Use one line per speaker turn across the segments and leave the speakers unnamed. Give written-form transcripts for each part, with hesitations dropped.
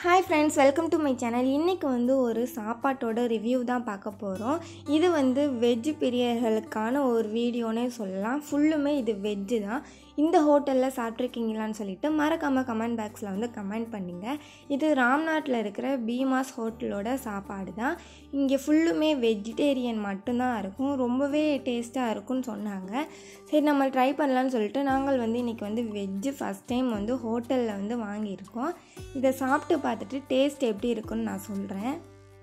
Hi friends, welcome to my channel. இன்னைக்கு ஒரு சாப்பாட்டோட review தான் பார்க்க போறோம். இது வெஜ் பிரியர்களுக்கான ஒரு வீடியோனே சொல்லலாம். ஃபுல்லுமே இது வெஜ் தான். இந்த ஹோட்டல்ல சாப்பிட்டிருக்கீங்களான்னு சொல்லிட்டு மறக்காம கமெண்ட் பாக்ஸ்ல கமெண்ட் பண்ணுங்க. இது ராம்நாட்ல இருக்கிற பீமாஸ் ஹோட்டலோட சாப்பாடு தான். இங்கே ஃபுல்லுமே வெஜிடேரியன் மட்டும்தான் இருக்கும். ரொம்பவே டேஸ்ட்டாக இருக்கும்னு சொன்னாங்க. சரி நம்ம ட்ரை பண்ணலான்னு சொல்லிட்டு நாங்கள் இன்றைக்கி வெஜ்ஜு ஃபஸ்ட் டைம் ஹோட்டலில் வாங்கியிருக்கோம். இதை சாப்பிட்டு பார்த்துட்டு டேஸ்ட் எப்படி இருக்குன்னு நான் சொல்கிறேன்.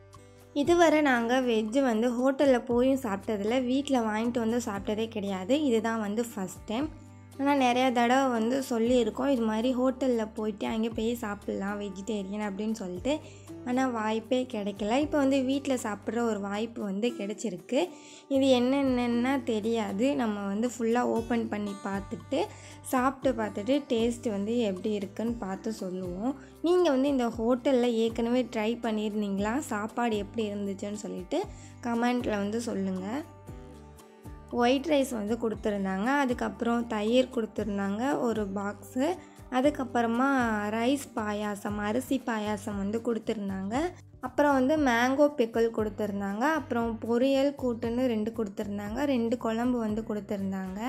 இதுவரை நாங்கள் வெஜ்ஜு ஹோட்டலில் போயும் சாப்பிட்டதில்ல, வீட்டில் வாங்கிட்டு சாப்பிட்டதே கிடையாது. இதுதான் ஃபஸ்ட் டைம். ஆனால் நிறையா தடவை சொல்லியிருக்கோம் இது மாதிரி ஹோட்டலில் போயிட்டு அங்கே போய் சாப்பிட்லாம் வெஜிடேரியன் அப்படின்னு சொல்லிட்டு. ஆனால் வாய்ப்பே கிடைக்கல. இப்போ வீட்டில் சாப்பிட்ற ஒரு வாய்ப்பு கிடைச்சிருக்கு. இது என்னென்னா தெரியாது. நம்ம ஃபுல்லாக ஓப்பன் பண்ணி பார்த்துட்டு சாப்பிட்டு பார்த்துட்டு டேஸ்ட்டு எப்படி இருக்குன்னு பார்த்து சொல்லுவோம். நீங்கள் இந்த ஹோட்டலில் ஏற்கனவே ட்ரை பண்ணியிருந்தீங்களா, சாப்பாடு எப்படி இருந்துச்சுன்னு சொல்லிட்டு கமெண்ட்டில் சொல்லுங்கள். ஒயிட் ரைஸ் கொடுத்துருந்தாங்க, அதுக்கப்புறம் தயிர் கொடுத்துருந்தாங்க ஒரு பாக்ஸு, அதுக்கப்புறமா ரைஸ் பாயாசம், அரிசி பாயாசம் கொடுத்துருந்தாங்க. அப்புறம் மேங்கோ பிக்கல் கொடுத்துருந்தாங்க. அப்புறம் பொரியல் கூட்டுன்னு 2 கொடுத்துருந்தாங்க. 2 குழம்பு கொடுத்துருந்தாங்க.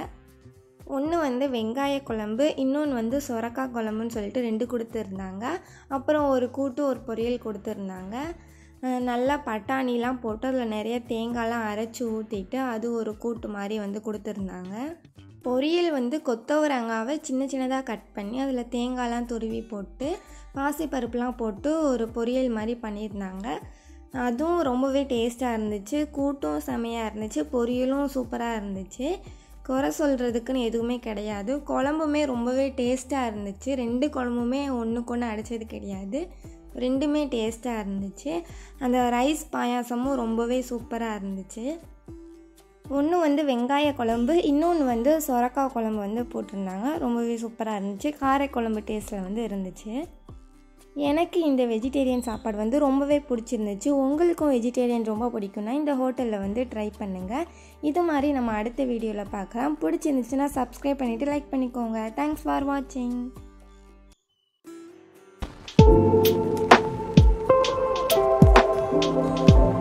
ஒன்று வெங்காய குழம்பு, இன்னொன்று சொரக்காய் குழம்புன்னு சொல்லிட்டு 2 கொடுத்துருந்தாங்க. அப்புறம் ஒரு கூட்டு ஒரு பொரியல் கொடுத்துருந்தாங்க. நல்லா பட்டாணிலாம் போட்டு அதில் நிறைய தேங்காய்லாம் அரைச்சி ஊற்றிட்டு அது ஒரு கூட்டு மாதிரி கொடுத்துருந்தாங்க. பொரியல் கொத்தவரங்காவை சின்ன சின்னதாக கட் பண்ணி அதில் தேங்காய்லாம் துருவி போட்டு பாசிப்பருப்புலாம் போட்டு ஒரு பொரியல் மாதிரி பண்ணியிருந்தாங்க. அதுவும் ரொம்பவே டேஸ்ட்டாக இருந்துச்சு. கூட்டும் செமையாக இருந்துச்சு, பொரியலும் சூப்பராக இருந்துச்சு. குறை சொல்கிறதுக்குன்னு எதுவுமே கிடையாது. குழம்புமே ரொம்பவே டேஸ்ட்டாக இருந்துச்சு. 2 குழம்புமே ஒன்றுக்கு ஒன்று அடித்தது கிடையாது, 2மே டேஸ்ட்டாக இருந்துச்சு. அந்த ரைஸ் பாயாசமும் ரொம்பவே சூப்பராக இருந்துச்சு. ஒன்று வெங்காய குழம்பு, இன்னொன்று சொரக்காய் குழம்பு போட்டிருந்தாங்க. ரொம்பவே சூப்பராக இருந்துச்சு. காரைக்குழம்பு டேஸ்ட்டில் இருந்துச்சு. எனக்கு இந்த வெஜிடேரியன் சாப்பாடு ரொம்பவே பிடிச்சிருந்துச்சு. உங்களுக்கும் வெஜிடேரியன் ரொம்ப பிடிக்கும்னா இந்த ஹோட்டலில் ட்ரை பண்ணுங்கள். இது மாதிரி நம்ம அடுத்த வீடியோவில் பார்க்கலாம். பிடிச்சிருந்துச்சுன்னா சப்ஸ்கிரைப் பண்ணிவிட்டு லைக் பண்ணிக்கோங்க. தேங்க்ஸ் ஃபார் வாட்சிங்.